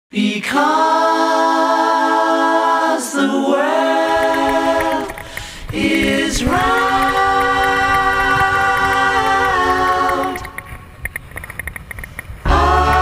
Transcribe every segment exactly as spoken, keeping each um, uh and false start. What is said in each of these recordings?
Because the world is round. Oh.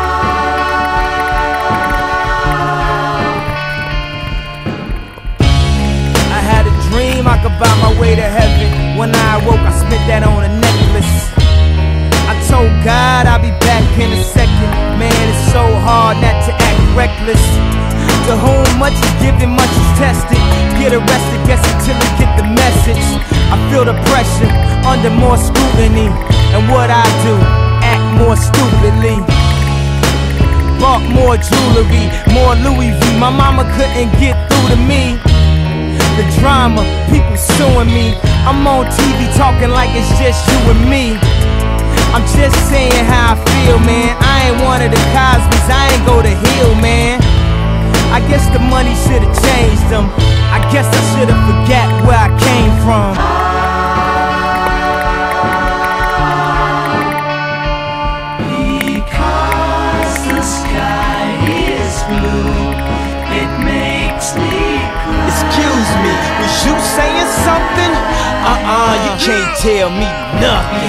I had a dream I could buy my way to heaven. When I awoke, I spent that on a necklace. I told God I'll be back in a second. Man, it's so hard not to act reckless. To whom much is given, much is tested. Get arrested, guess until you get the message. I feel the pressure, under more scrutiny. And what I do, act more stupidly. Bought more jewelry, more Louis V. My mama couldn't get through to me. The drama, people suing me. I'm on T V talking like it's just you and me. I'm just saying how I feel, man. I ain't one of the Cosbys, I ain't go to Hill, man. I guess the money should've changed them. I guess I should've forgot where I came from. Because the sky is blue, it makes me cry. Excuse me, was you saying something? Uh-uh, you can't tell me nothing.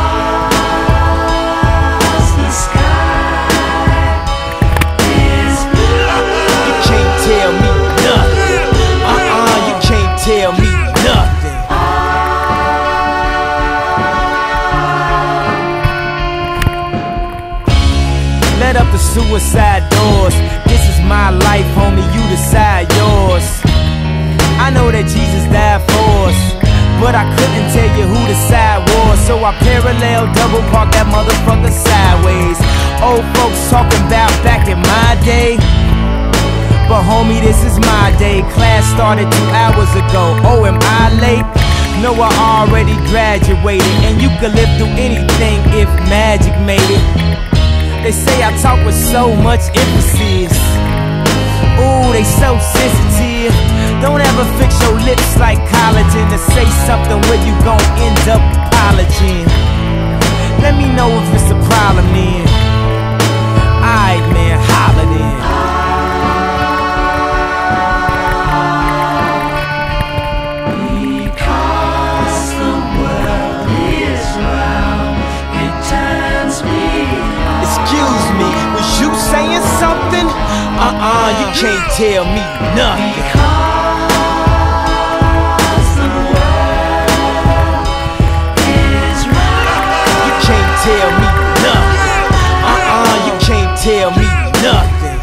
Tell me nothing. Uh-uh, you can't tell me nothing. Let up the suicide doors. This is my life, homie, you decide yours. I know that Jesus died for us, but I couldn't tell you who the side was. So I parallel double park that motherfucker sideways. Old folks talking about back in my day, but homie, this is my day. Class started two hours ago. Oh, am I late? No, I already graduated. And you could live through anything if magic made it. They say I talk with so much emphasis. Ooh, they so sensitive. Don't ever fix your lips like collagen to say something where you gon' end up apologizing. Let me know if it's a problem then. Alright, man, holla then. Excuse me, was you saying something? Uh-uh, you can't tell me nothing. Because the world is round. You can't tell me nothing. Uh-uh, you can't tell me nothing.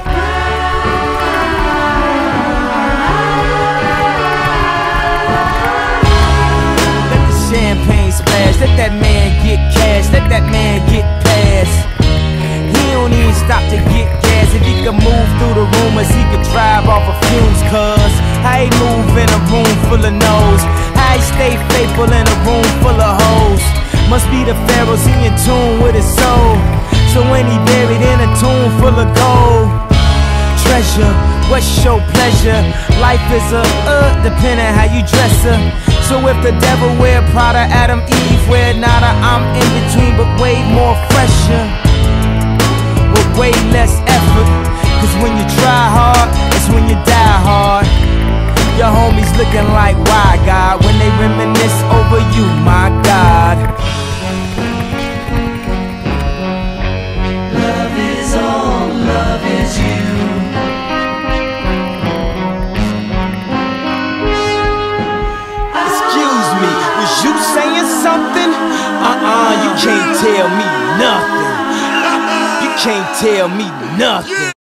Let the champagne splash, let that man get cash, let that man get past. He don't even stop to get gas. If he could move through the rumors, he could drive off of fumes. Cause how he move in a room full of no's, how he stay faithful in a room full of hoes. Must be the pharaohs, he in tune with his soul. So when he buried in a tomb full of gold, treasure, what's your pleasure? Life is a uh, depending how you dress her. So if the devil wear Prada, Adam, Eve wear nada, I'm in between but way more fresher, with way less effort. Cause when you try hard, it's when you die hard. Your homies looking like, why God? When they reminisce over you, my God. Love is all, love is you. Excuse me, was you saying something? Uh-uh, you can't tell me nothing. You can't tell me nothing.